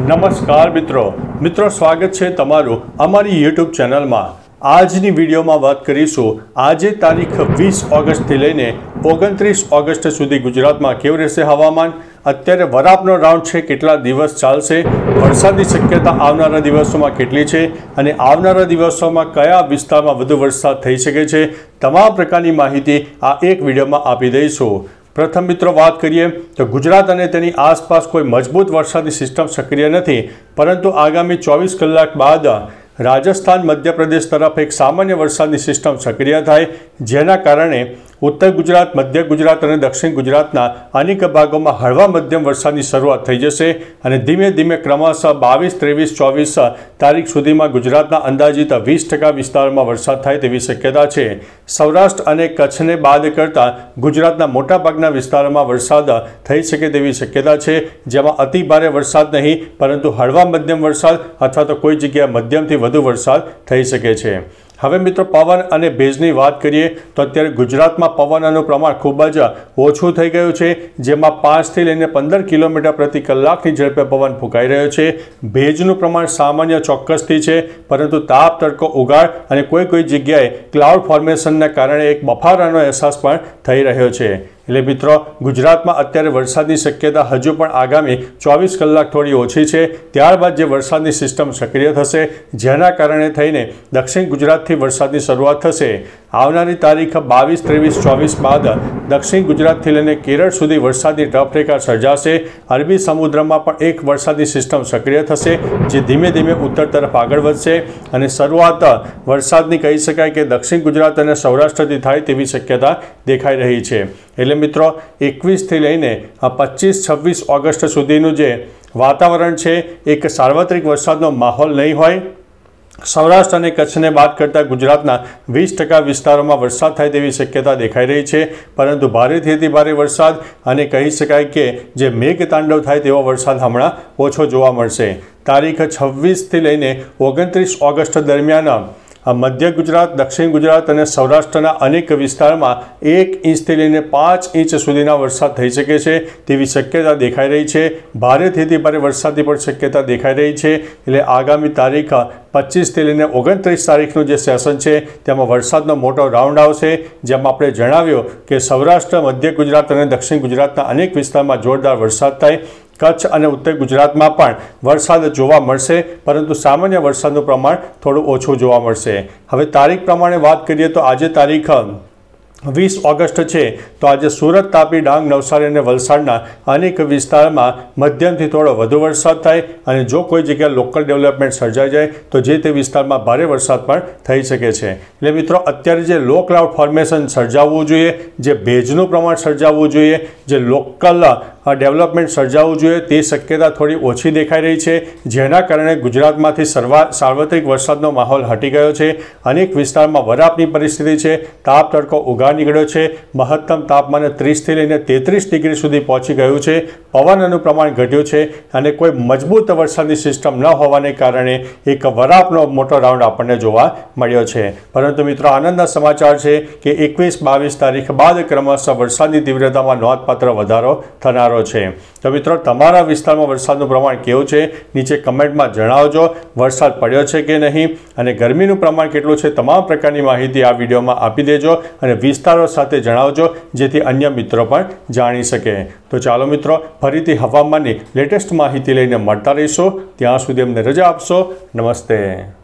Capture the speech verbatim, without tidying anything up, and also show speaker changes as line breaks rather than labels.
નમસ્કાર મિત્રો મિત્રો સ્વાગત છે તમારું અમારી યુટ્યુબ ચેનલમાં। આજની વિડીયોમાં વાત કરીશું આજે તારીખ વીસ ઓગસ્ટથી લઈને ઓગણત્રીસ ઓગસ્ટ સુધી ગુજરાતમાં કેવું રહેશે હવામાન। અત્યારે વરાપનો રાઉન્ડ છે, કેટલા દિવસ ચાલશે, વરસાદની શક્યતા આવનારા દિવસોમાં કેટલી છે અને આવનારા દિવસોમાં કયા વિસ્તારમાં વધુ વરસાદ થઈ શકે છે, તમામ પ્રકારની માહિતી આ એક વિડીયોમાં આપી દઈશું। પ્રથમ મિત્રો વાત કરીએ તો ગુજરાત અને તેની આસપાસ કોઈ મજબૂત વરસાદી સિસ્ટમ સક્રિય નથી, પરંતુ આગામી ચોવીસ કલાક બાદ રાજસ્થાન મધ્યપ્રદેશ તરફ એક સામાન્ય વરસાદની સિસ્ટમ સક્રિય થાય, જેના કારણે ઉત્તર ગુજરાત, મધ્ય ગુજરાત અને દક્ષિણ ગુજરાતના અનેક ભાગોમાં હળવા મધ્યમ વરસાદની શરૂઆત થઈ જશે અને ધીમે ધીમે ક્રમશઃ બાવીસ, ત્રેવીસ, ચોવીસ તારીખ સુધીમાં ગુજરાતના અંદાજિત વીસ ટકા વિસ્તારોમાં વરસાદ થાય તેવી શક્યતા છે। સૌરાષ્ટ્ર અને કચ્છને બાદ કરતાં ગુજરાતના મોટાભાગના વિસ્તારોમાં વરસાદ થઈ શકે તેવી શક્યતા છે, જેમાં અતિ ભારે વરસાદ નહીં પરંતુ હળવા મધ્યમ વરસાદ અથવા તો કોઈ જગ્યાએ મધ્યમથી વધુ વરસાદ થઈ શકે છે। હવે મિત્રો પવન અને ભેજની વાત કરીએ તો અત્યારે ગુજરાતમાં પવનનું પ્રમાણ ખૂબ જ ઓછું થઈ ગયું છે, જેમાં પાંચથી લઈને પંદર કિલોમીટર પ્રતિ કલાકની ઝડપે પવન ફૂંકાઈ રહ્યો છે। ભેજનું પ્રમાણ સામાન્ય ચોક્કસથી છે, પરંતુ તાપ, તડકો, ઉગાડ અને કોઈ કોઈ જગ્યાએ ક્લાઉડ ફોર્મેશનના કારણે એક બફારાનો અહેસાસ પણ થઈ રહ્યો છે। એટલે મિત્રો ગુજરાતમાં અત્યારે વરસાદની શક્યતા હજુ પણ આગામી ચોવીસ કલાક થોડી ઓછી છે, ત્યારબાદ જે વરસાદની સિસ્ટમ સક્રિય થશે, જેના કારણે થઈને દક્ષિણ ગુજરાતથી વરસાદની શરૂઆત થશે। આવનારી તારીખ બાવીસ, ત્રેવીસ, ચોવીસ બાદ દક્ષિણ ગુજરાતથી લઈને કેરળ સુધી વરસાદની ટફરેખા સર્જાશે। અરબી સમુદ્રમાં પણ એક વરસાદની સિસ્ટમ સક્રિય થશે, જે ધીમે ધીમે ઉત્તર તરફ આગળ વધશે અને શરૂઆત વરસાદની કહી શકાય કે દક્ષિણ ગુજરાત અને સૌરાષ્ટ્રથી થાય તેવી શક્યતા દેખાઈ રહી છે। એટલે મિત્રો એકવીસથી લઈને પચીસ, છવ્વીસ ઓગસ્ટ સુધીનું જે વાતાવરણ છે એક સાર્વત્રિક વરસાદનો માહોલ નહીં હોય। સૌરાષ્ટ્ર અને કચ્છને બાદ કરતાં ગુજરાતના વીસ ટકા વિસ્તારોમાં વરસાદ થાય તેવી શક્યતા દેખાઈ રહી છે, પરંતુ ભારેથી અતિ ભારે વરસાદ અને કહી શકાય કે જે મેઘતાંડવ થાય તેવો વરસાદ હમણાં ઓછો જોવા મળશે। તારીખ છવ્વીસથી લઈને ઓગણત્રીસ ઓગસ્ટ દરમિયાન મધ્ય ગુજરાત, દક્ષિણ ગુજરાત અને સૌરાષ્ટ્રના અનેક વિસ્તારમાં એક ઇંચથી લઈને પાંચ ઇંચ સુધીના વરસાદ થઈ શકે છે તેવી શક્યતા દેખાઈ રહી છે। ભારેથી અતિ ભારે વરસાદની પણ શક્યતા દેખાઈ રહી છે। એટલે આગામી તારીખ પચીસથી લઈને ઓગણત્રીસ તારીખનું જે સેશન છે તેમાં વરસાદનો મોટો રાઉન્ડ આવશે, જેમાં આપણે જણાવ્યું કે સૌરાષ્ટ્ર, મધ્ય ગુજરાત અને દક્ષિણ ગુજરાતના અનેક વિસ્તારમાં જોરદાર વરસાદ થાય। કચ્છ અને ઉત્તર ગુજરાતમાં પણ વરસાદ જોવા મળશે, પરંતુ સામાન્ય વરસાદનું પ્રમાણ થોડું ઓછું જોવા મળશે। હવે તારીખ પ્રમાણે વાત કરીએ તો આજે તારીખ વીસ ઓગસ્ટ છે, તો આજે સુરત, તાપી, ડાંગ, નવસારી અને વલસાડના અનેક વિસ્તારમાં મધ્યમથી થોડો વધુ વરસાદ થાય અને જો કોઈ જગ્યાએ લોકલ ડેવલપમેન્ટ સર્જાઈ જાય તો જે તે વિસ્તારમાં ભારે વરસાદ પણ થઈ શકે છે। એટલે મિત્રો અત્યારે જે લો ક્લાઉડ ફોર્મેશન સર્જાવવું જોઈએ, જે ભેજનું પ્રમાણ સર્જાવવું જોઈએ, જે લોકલ ડેવલપમેન્ટ સર્જાવવું જોઈએ તે શક્યતા થોડી ઓછી દેખાઈ રહી છે, જેના કારણે ગુજરાતમાંથી સર્વા સાર્વત્રિક વરસાદનો માહોલ હટી ગયો છે। અનેક વિસ્તારમાં વરાપની પરિસ્થિતિ છે, તાપ, તડકો ઉગાડ નીકળ્યો છે, મહત્તમ તાપમાન ત્રીસથી લઈને તેત્રીસ ડિગ્રી સુધી પહોંચી ગયું છે, પવનનું પ્રમાણ ઘટ્યું છે અને કોઈ મજબૂત વરસાદની સિસ્ટમ ન હોવાને કારણે એક વરાપનો મોટો રાઉન્ડ આપણને જોવા મળ્યો છે। પરંતુ મિત્રો આનંદના સમાચાર છે કે એકવીસ, બાવીસ તારીખ બાદ ક્રમશઃ વરસાદની તીવ્રતામાં નોંધપાત્ર વધારો થનાર છે। તો મિત્રો તમારા વિસ્તારમાં વરસાદનું પ્રમાણ કેવું છે નીચે કમેન્ટમાં જણાવજો। વરસાદ પડ્યો છે કે નહીં અને ગરમીનું પ્રમાણ કેટલું છે, તમામ પ્રકારની માહિતી આ વિડીયોમાં આપી દેજો અને વિસ્તારો સાથે જણાવજો, જેથી અન્ય મિત્રો પણ જાણી શકે। તો ચાલો મિત્રો ફરીથી હવામાનની લેટેસ્ટ માહિતી લઈને મળતા રહીશું, ત્યાં સુધી અમને રજા આપશો। નમસ્તે।